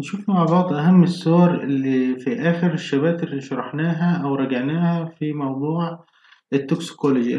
نشوف مع بعض أهم الصور اللي في آخر الشباتر اللي شرحناها أو راجعناها في موضوع التوكسيكولوجي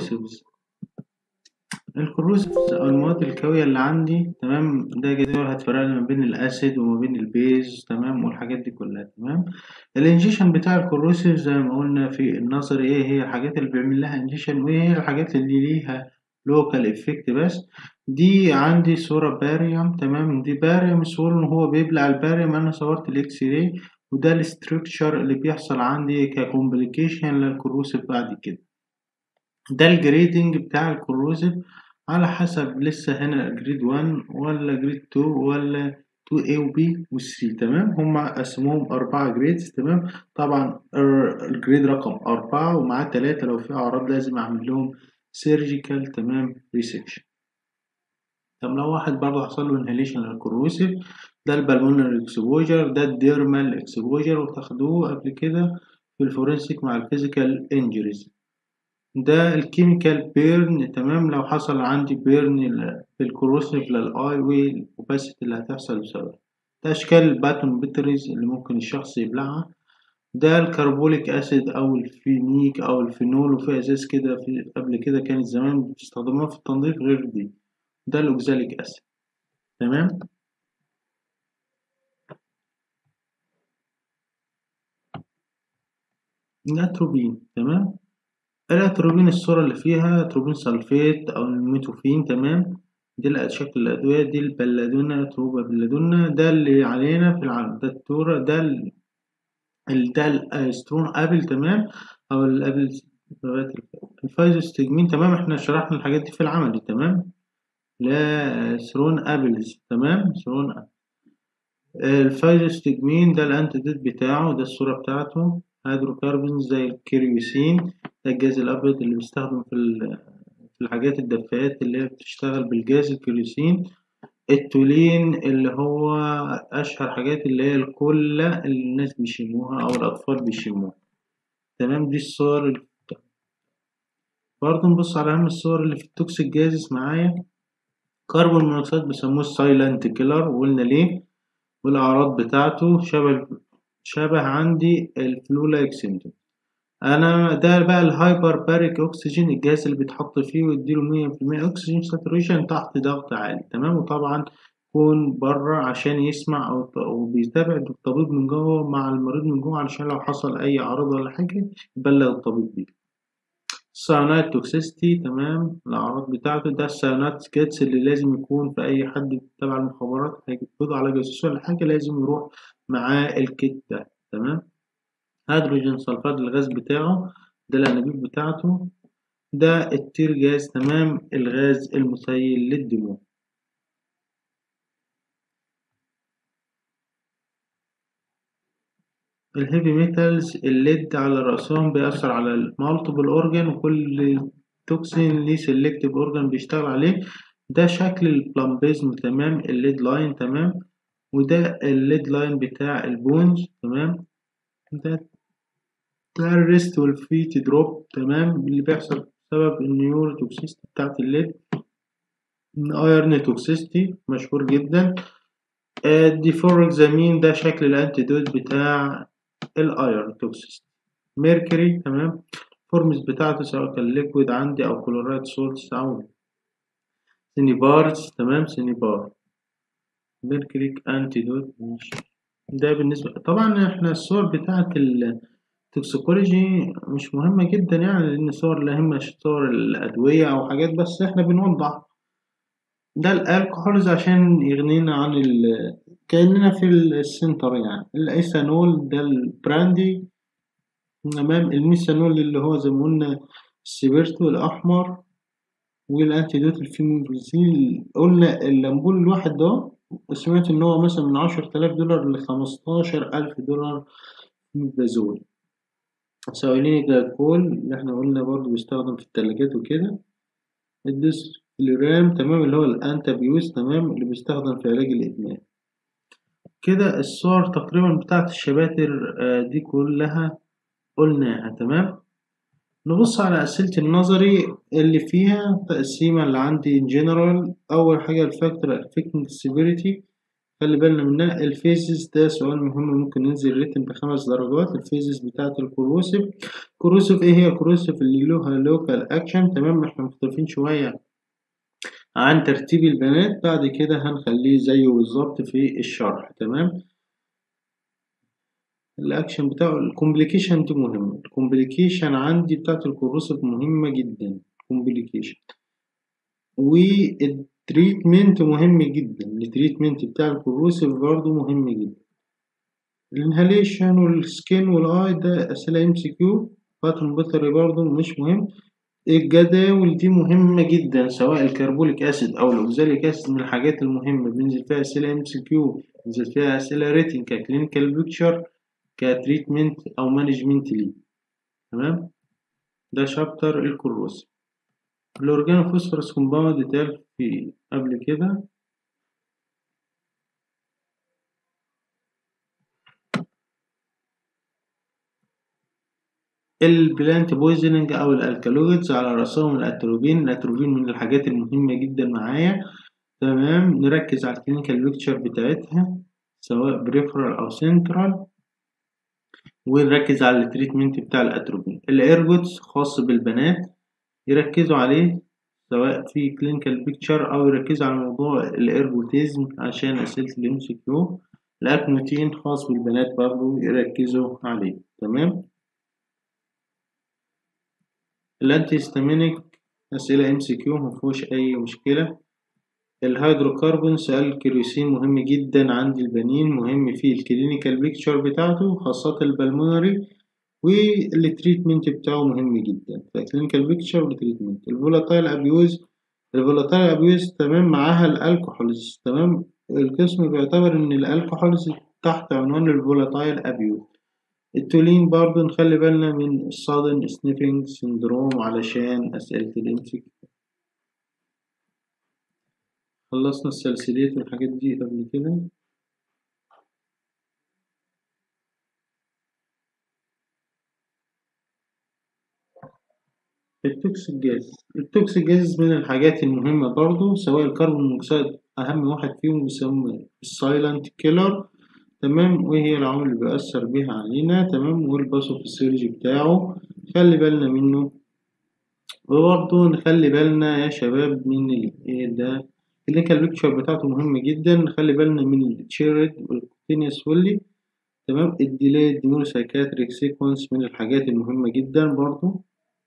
الكروسيفز أو المواد الكاوية اللي عندي. تمام، ده جدول هتفرق لي ما بين الأسيد وما بين البيز. تمام، والحاجات دي كلها. تمام، الانجيشن بتاع الكروسيف زي ما قلنا في النظر ايه هي الحاجات اللي بيعمل لها انجيشن وايه هي الحاجات اللي ليها لوكال افكت بس. دي عندي صورة باريوم. تمام، دي باريوم صور ان هو بيبلع الباريوم. انا صورت الاكس راي وده الاستركشر اللي بيحصل عندي ككومبليكيشن للكروسيف بعد كده. ده الجريدنج بتاع الكروسيف على حسب لسه هنا جريد 1 ولا جريد 2 ولا 2A و B و 3. تمام، هما قسموهم 4 جريدز. تمام، طبعا الجريد رقم 4 ومعاه 3 لو في أعراض لازم أعمل لهم سيرجيكال. تمام، ريسكشن. طب لو واحد برضه حصل له انهيليشن للكروسيف، ده البلمونري اكسبوجر، ده الديرمال اكسبوجر وتاخدوه قبل كده في الفورنسيك مع الفيزيكال انجريز. ده الكيميكال بيرن. تمام، لو حصل عندي بيرن في الكروسيف للاي والأوباسيتي اللي هتحصل بسبب ده. أشكال الباتون بيتريز اللي ممكن الشخص يبلعها، ده الكربوليك أسيد أو الفينيك أو الفينول. وفي أزاز كده في قبل كده كانت زمان بتستخدموها في التنظيف غير دي. ده الأوكزاليك أسيد. تمام، الأتروبين. تمام، الأتروبين الصورة اللي فيها أتروبين سلفيت أو الميتوفين. تمام، دي شكل الأدوية. دي البلادونا، تروبا بلادونا، ده اللي علينا في العالم. ده التورا، ده السترون أبل. تمام، أو الأبل الفايزوستجمين. تمام، احنا شرحنا الحاجات دي في العمل. تمام، لا ثرون أبلز. تمام، ثرون أبل. الفايزوستجمين ده الأنتيدوت بتاعه، ده الصورة بتاعته. هيدروكربونز زي الكيريوسين، ده الجاز الأبيض اللي بيستخدم في الحاجات الدفايات اللي هي بتشتغل بالجاز الكيروسين. التولين اللي هو أشهر حاجات اللي هي الكلة اللي الناس بيشموها أو الأطفال بيشموها. تمام، دي الصور. برضه نبص على أهم الصور اللي في التوكسيك جازز معايا. كربون مونوكسيد بيسموه السايلنت كيلر، وقلنا ليه. والأعراض بتاعته شبه عندي الفلولايك سيندروم. انا ده بقى الهايبر باريك اكسجين، الجهاز اللي بيتحط فيه ويديله 100% اكسجين ساتوريشن تحت ضغط عالي. تمام، وطبعا يكون بره عشان يسمع او بيتابع الطبيب من جوه مع المريض من جوه علشان لو حصل اي عرض ولا حاجه يبلغ الطبيب بيه. السيانايد توكسيستي. تمام، الاعراض بتاعته ده السيانايد سكيتس اللي لازم يكون في اي حد تبع المخابرات هيقبض على جاسوس ولا حاجه لازم يروح معاه الكيت ده. تمام، هيدروجين سلفاد الغاز بتاعه، ده الأنابيب بتاعته. ده التير جاز. تمام، الغاز المسيل للدموع. الهيفي ميتالز الليد على رأسهم بيأثر على المالتيبل أورجان، وكل توكسين ليه سيلكتيف أورجان بيشتغل عليه. ده شكل البلامبيزم. تمام، الليد لاين. تمام، وده الليد لاين بتاع البونز. تمام، ده الريست والفيت دروب. تمام، اللي بيحصل بسبب النيورو توكسيستي بتاعت الليد. ايرن توكسيستي مشهور جدا. الديفوركزامين ده شكل الانتيدوت بتاع الايرن توكسيستي. ميركوري. تمام، فورمز بتاعته سواء كان ليكويد عندي او كلورايد سولتس او سينيبارز. تمام، سينيبار ميركوريك انتيدوت. ده بالنسبة طبعا احنا الصور بتاعت التوكسيكولوجي مش مهمة جدا يعني، لأن الصور لا إما صور الأدوية أو حاجات، بس احنا بنوضح. ده الالكحولز عشان يغنينا عن كأننا في السنتر يعني. الايثانول ده البراندي. تمام، الميثانول اللي هو زي ما قلنا السبيرتو الأحمر. والأنتيدوت الفينوبرازيل. قلنا الليمبول الواحد ده سمعت إن هو مثلا من 10,000 دولار ل15,000 دولار بازول. سوالين الجلاكول اللي احنا قلنا برضو بيستخدم في التلاجات وكده. الديسفلورام. تمام، اللي هو الأنتابيوس. تمام، اللي بيستخدم في علاج الإدمان. كده الصور تقريبا بتاعت الشباتر دي كلها قلناها. تمام، نبص على أسئلة النظري اللي فيها تقسيمة اللي عندي in general. أول حاجة الفاكتور affecting severity خلي بالنا منها. الفيزز ده سؤال مهم، ممكن ننزل ريتم ب5 درجات. الفيزز بتاعة الكروسيف. كروسيف ايه هي؟ كروسيف اللي لها لوكال اكشن، تمام. احنا مختلفين شوية عن ترتيب البنات، بعد كده هنخليه زيه بالظبط في الشرح، تمام. الاكشن بتاعه الكومبليكيشن دي مهمة. الكومبليكيشن عندي بتاعة الكروسيف مهمة جدا، كومبليكيشن. والتريتمنت مهم جدا، التريتمنت بتاع الكروسيف برضه مهم جدا. الانهاليشن والسكين والاي ده اسئلة MCQ. باترن بطري برضه مش مهم. الجداول دي مهمة جدا، سواء الكربوليك أسيد أو الأوكزاليك أسيد من الحاجات المهمة، بينزل فيها أسئلة MCQ، بينزل فيها أسئلة ريتنج ككلينيكال بيكتشر، كتريتمنت أو مانجمنت ليه، تمام. ده شابتر الكروسيف. الأورجانوفوسفورس كومباوند اتقال في قبل كده. البلانت بويزنينج أو الألكالويدز على رأسهم الأتروبين. الأتروبين من الحاجات المهمة جدا معايا، تمام. نركز على الكلينيكال بيكتشر بتاعتها سواء بريفرال أو سنترال، ونركز على التريتمنت بتاع الأتروبين. الإيرجوتس خاص بالبنات يركزوا عليه سواء في كلينيكال بيكتشر أو يركزوا على موضوع الإيرجوتيزم عشان أسئلة الMCQ. الأكنوتين خاص بالبنات برضو يركزوا عليه، تمام. الأنتي هيستامينيك أسئلة MCQ مفيهوش أي مشكلة. الهيدروكربون سؤال الكيروسين مهم جدا عند البنين، مهم في الكلينيكال بيكتشر بتاعته خاصة البلمونري، والتريتمنت بتاعه مهم جدا. فكلينيكال بيكتشر والتريتمنت. الفولاتايل أبيوز. الفولاتايل أبيوز تمام، معاها الألكحولز، تمام. القسم بيعتبر إن الألكحولز تحت عنوان الفولاتايل أبيوز. التولين برضه نخلي بالنا من الصادن سنيفنج سندروم علشان أسئلة الإمسك. خلصنا السلسليات والحاجات دي قبل كده. التوكسيك جاز من الحاجات المهمة برضو، سواء الكربون مونوكسيد أهم واحد فيهم بيسموه السايلنت كيلر، تمام. وهي العوامل اللي بيأثر بيها علينا، تمام. والباثوفيسيولوجي بتاعه خلي بالنا منه. وبرضه نخلي بالنا يا شباب من ايه ده، الكلينيكال بيكتشر بتاعته مهمة جدا. نخلي بالنا من التشيرد والكوتينيوس فولي، تمام. الديلي ديمونوسايكاتريك سيكونس من الحاجات المهمة جدا برضه.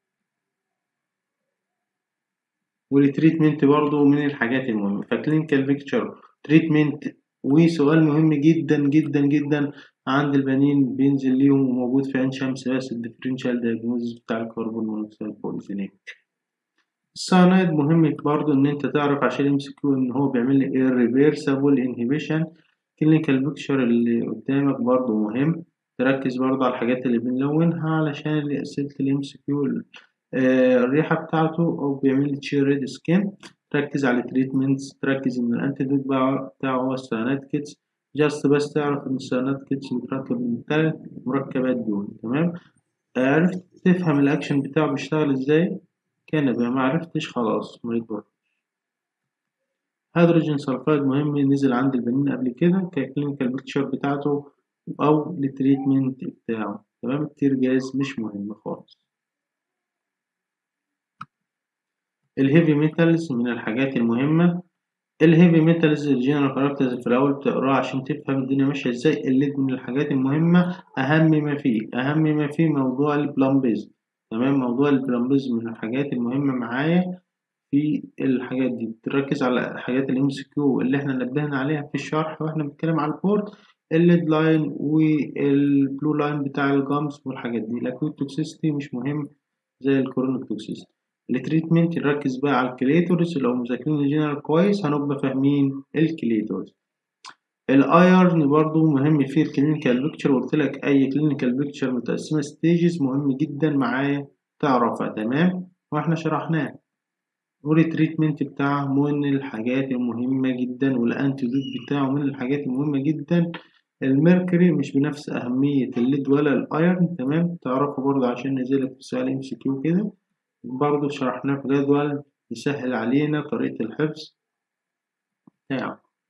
والتريتمنت برضه من الحاجات المهمة. فكلينيكال بيكتشر، تريتمنت، وسؤال مهم جدا جدا جدا عند البنين بينزل ليهم وموجود في عين شمس بس، الديفرنشال دايجنوزيس بتاع الكربون مونوكسيد بوليزينيك. الساينايد مهم برضه إن أنت تعرف عشان MCQ إن هو بيعمل لي irreversible inhibition. كلينيكال بيكتشر اللي قدامك برضه مهم، تركز برضه على الحاجات اللي بنلونها علشان أسئلة الMCQ. الريحة بتاعته أو بيعمل تشي ريد سكين. تركز على التريتمنتس، تركز إن الأنتيدوت بتاعه هو السيانات كيتس. جاست بس تعرف إن السيانات كيتس بتركب من التلات مركبات دول، تمام. عرفت تفهم الأكشن بتاعه بيشتغل إزاي؟ كان بقى معرفتش خلاص ما يضر. هيدروجين سلفايد مهم، نزل عند البنين قبل كده ككلينيكال بيكتشر بتاعته أو التريتمنت بتاعه، تمام. التير جاز مش مهم خالص. الهيفي ميتالز من الحاجات المهمة. الهيفي ميتالز الجنرال كاركترز في الأول بتقراه عشان تفهم الدنيا ماشية ازاي. الليد من الحاجات المهمة، أهم ما فيه موضوع البلامبيز، تمام. موضوع البلامبيز من الحاجات المهمة معايا في الحاجات دي. تركز على حاجات الMCQ اللي احنا نبهنا عليها في الشرح واحنا بنتكلم على البورد، الليد لاين والبلو لاين بتاع الجامز والحاجات دي. الأكيوت توكسيستي مش مهم زي الكورونيك توكسيستي. التريتمنت نركز بقى على الكليتورس، لو مذاكرين الجنرال كويس هنبقى فاهمين الكليتورس. الايرن برضو مهم في الكلينيكال بيكتشر، قلت لك اي كلينيكال بيكتشر متقسمه ستيجز مهم جدا معايا تعرفها، تمام. واحنا شرحناه. والتريتمنت بتاعه من الحاجات المهمه جدا، والانتيدوت بتاعه من الحاجات المهمه جدا. الميركوري مش بنفس اهميه الليد ولا الايرن، تمام. تعرفه برضو عشان نزلك في سؤال MCQ كده، برضو شرحناه في جدول يسهل علينا طريقة الحفظ بتاعه.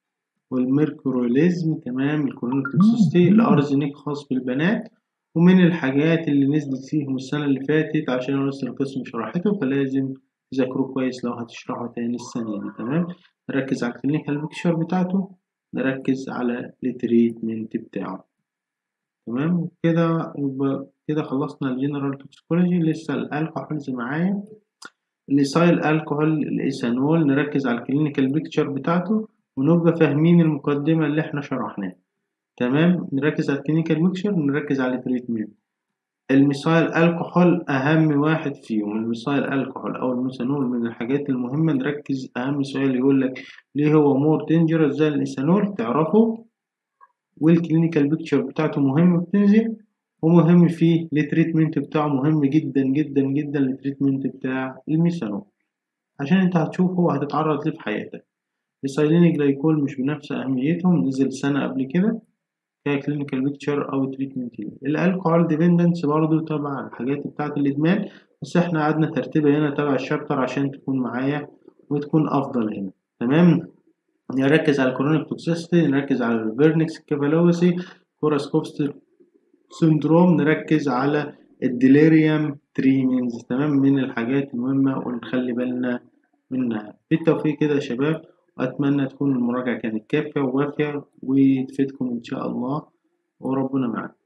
والميركوريزم، تمام، الكرونيك توكسيستي، الارزنيك خاص بالبنات. ومن الحاجات اللي نزلت فيهم السنة اللي فاتت عشان أنا لسه القسم شرحته، فلازم تذاكروه كويس لو هتشرحه تاني السنة دي، تمام. نركز على الكلينيكال بيكشر بتاعته، نركز على التريتمنت بتاعه، تمام. كده يبقى كده خلصنا الجنرال توكسيكولوجي. لسه الالكحولز معايا، الإيثايل الكحول، الإيثانول، نركز على الكلينيكال بيكتشر بتاعته ونبقى فاهمين المقدمة اللي احنا شرحناها، تمام. نركز على الكلينيكال بيكتشر، نركز على التريتمنت. الميثايل الكحول أهم واحد فيهم، الميثايل الكحول أو الميثانول من الحاجات المهمة. نركز، أهم سؤال يقول لك ليه هو مور دينجرس زي الإيثانول، تعرفه. والكلينيكال بيكتشر بتاعته مهم بتنزل، ومهم فيه التريتمنت بتاعه مهم جدا جدا جدا، التريتمنت بتاع الميثانول عشان انت هتشوفه وهتتعرض ليه في حياتك. السايلين جلايكول مش بنفس أهميتهم، نزل سنة قبل كده ككلينيكال بيكتشر أو تريتمنت. الألكوهول ديبندنس برضه تبع الحاجات بتاعة الإدمان، بس احنا قعدنا ترتيبها هنا تبع الشابتر عشان تكون معايا وتكون أفضل هنا، تمام. نركز على الكرونيك توكسيستي، نركز على الفيرنكس كيفالوسي، كوراسكوفسكي سندروم، نركز على الديليريوم تريمينز، تمام، من الحاجات المهمة ونخلي بالنا منها. بالتوفيق كده يا شباب، وأتمنى تكون المراجعة كانت كافية ووافية وتفيدكم إن شاء الله، وربنا معاكم.